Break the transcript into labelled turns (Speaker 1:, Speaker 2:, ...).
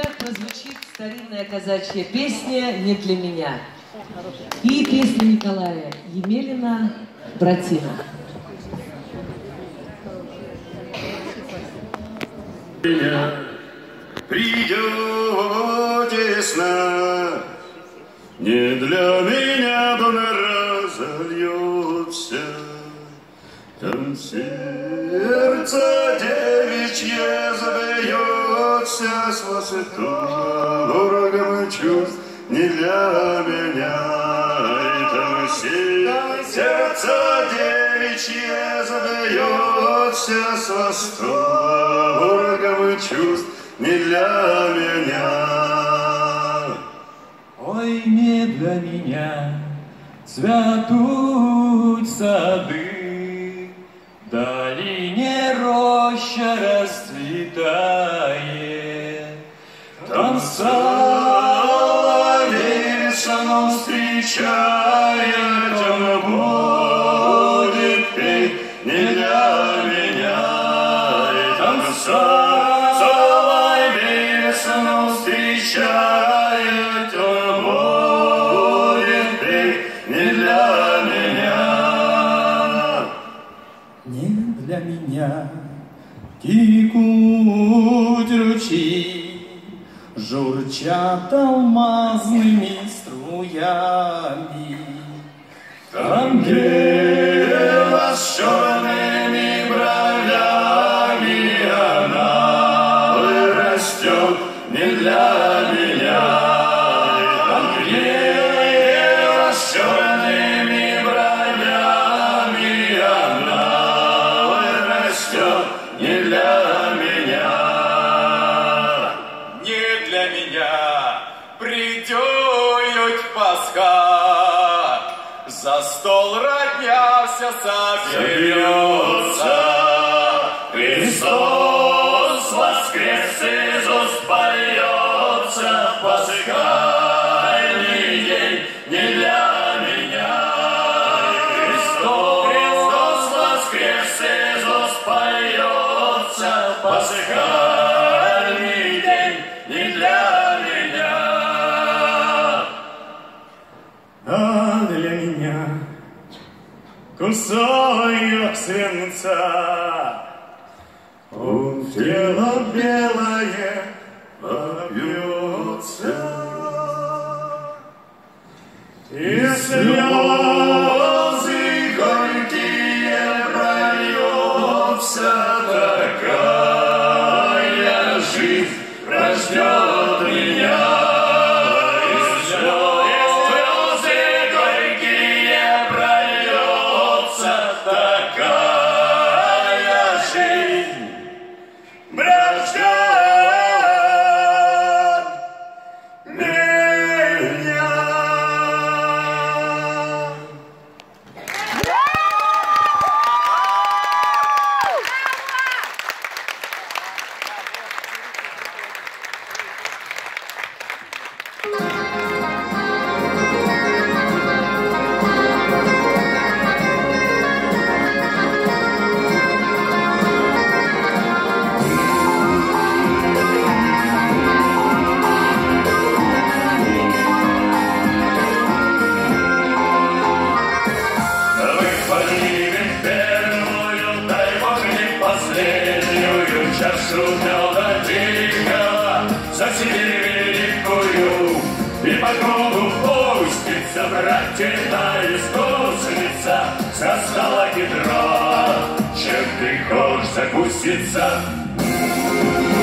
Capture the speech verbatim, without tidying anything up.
Speaker 1: друзья, прозвучит старинная казачья песня «Не для меня». И песня Николая Емелина «Братина».
Speaker 2: Придет весна, не для меня дом разольется, там сердце девичье забьется с восторгом чувств, не для меня. И там сердце девичье забьется с восторгом чувств, не для меня.
Speaker 3: Ой, не для меня цветут сады, в долине роща расцветает. Там соловей весну встречает, он будет петь не для меня. И там соловей весну встречает, он будет петь не для меня. Не для меня текут ручьи, журчат алмазными струями. Там дева с черными бровями, она растет не для меня. Там дева с черными бровями, она растет не для меня. Не для меня придет Пасха, за стол родня вся соберется. Христос воскрес, Иисус поется, пасхальный день не для меня. Христос, Христос воскрес, Иисус поется, пасхальный день не для меня. А для меня кусок свинца, он в тело белое вопьется, и слезы горькие прольются, такая жизнь прождет меня. И слезы горькие прольются, такая жизнь прождет меня. Чашу меда дикого за Сибирь великую, и по кругу пустится братина искусница, со стола кедра, чем ты хочешь закуситься.